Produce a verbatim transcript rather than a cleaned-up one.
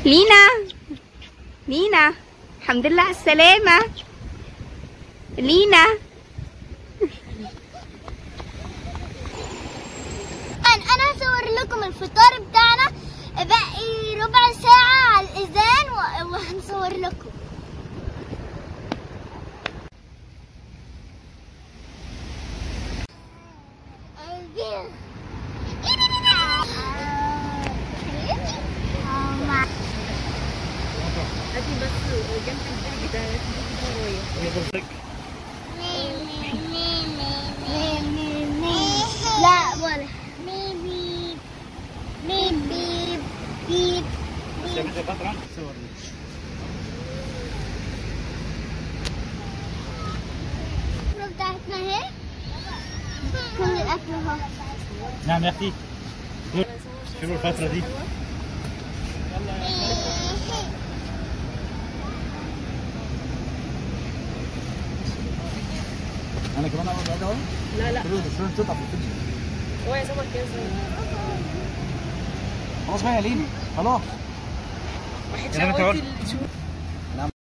لينا لينا الحمد لله على السلامة. لينا انا هصور لكم الفطار بتاعنا، باقي ربع ساعة على الإذان وهنصور لكم. هاتي بس جنب البرج ده شوية. لا ولا بيب بيب بيب بيب بتاعتنا اهي، كل الاكل اهو. نعم يا اختي، شنو الفترة دي؟ انا كمان اقعد بعيد اهو. لا لا شلون تقطع في الفيديو؟ هو يا سمك يا خلاص بقى يا لين، خلاص. واحد شاف